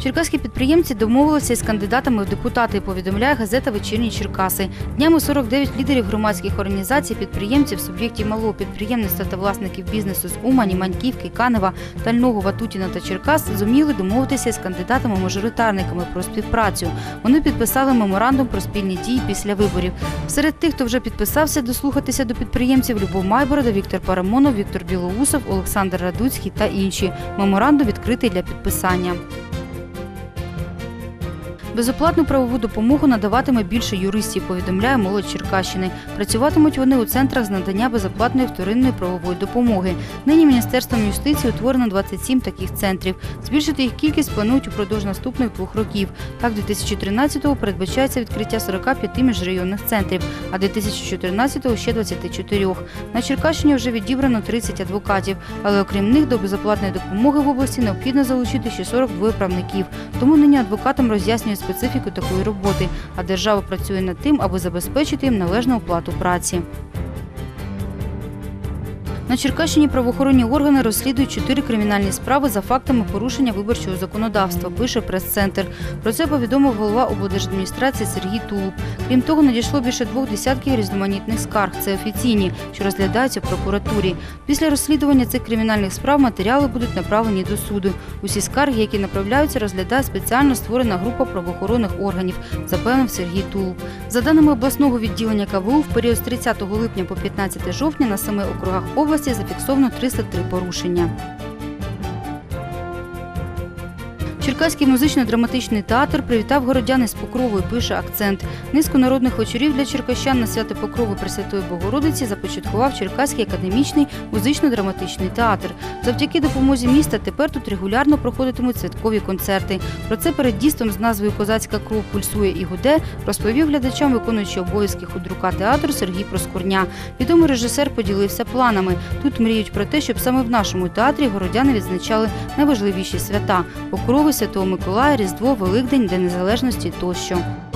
Черкаські підприємці домовилися із кандидатами в депутати, повідомляє газета «Вечірні Черкаси». Днями 49 лідерів громадських організацій, підприємців, суб'єктів малого підприємництва та власників бізнесу з Умані, Маньківки, Канева, Тального, Ватутіна та Черкас зуміли домовитися із кандидатами-мажоритарниками про співпрацю. Вони підписали меморандум про спільні дії після виборів. Серед тих, хто вже підписався дослухатися до підприємців, Любов Майборода, Віктор Парамонов, Віктор Білоусов, Олександр Радуцький та інші. Меморандум відкритий для підписання. Безоплатну правову допомогу надаватиме більше юристів, повідомляє «Молодь Черкащини». Працюватимуть вони у центрах з надання безоплатної вторинної правової допомоги. Нині Міністерством юстиції утворено 27 таких центрів. Збільшити їх кількість планують упродовж наступних 2 років. Так, 2013-го передбачається відкриття 45 міжрайонних центрів, а 2014-го – ще 24. На Черкащині вже відібрано 30 адвокатів, але окрім них до безоплатної допомоги в області необхідно залучити ще 42 правників. Тому нині адвокатам роз'яснюють специфіку такої роботи, а держава працює над тим, аби забезпечити їм належну оплату праці. На Черкащині правоохоронні органи розслідують 4 кримінальні справи за фактами порушення виборчого законодавства, пише прес-центр. Про це повідомив голова облдержадміністрації Сергій Тулуб. Крім того, надійшло більше 2 десятків різноманітних скарг, це офіційні, що розглядаються в прокуратурі. Після розслідування цих кримінальних справ матеріали будуть направлені до суду. Усі скарги, які направляються, розглядає спеціально створена група правоохоронних органів, запевнив Сергій Тулуб. За даними обласного відділення КВУ, в період з 30 липня по 15 жовтня на 7 округах області зафіксовано 303 порушення. Черкаський музично-драматичний театр привітав городян із Покровою, пише «Акцент». Низку народних вечорів для черкащан на свято Покрови Пресвятої Богородиці започаткував Черкаський академічний музично-драматичний театр. Завдяки допомозі міста тепер тут регулярно проходитимуть святкові концерти. Про це перед дійством з назвою «Козацька кров пульсує і гуде» розповів глядачам виконуючий обов'язки худрука театру Сергій Проскурня. Відомий режисер поділився планами. Тут мріють про те, щоб саме в нашому театрі городяни відзначали найважливіші свята – Покрови, Святого Миколая, Різдво, Великдень, День Незалежності тощо.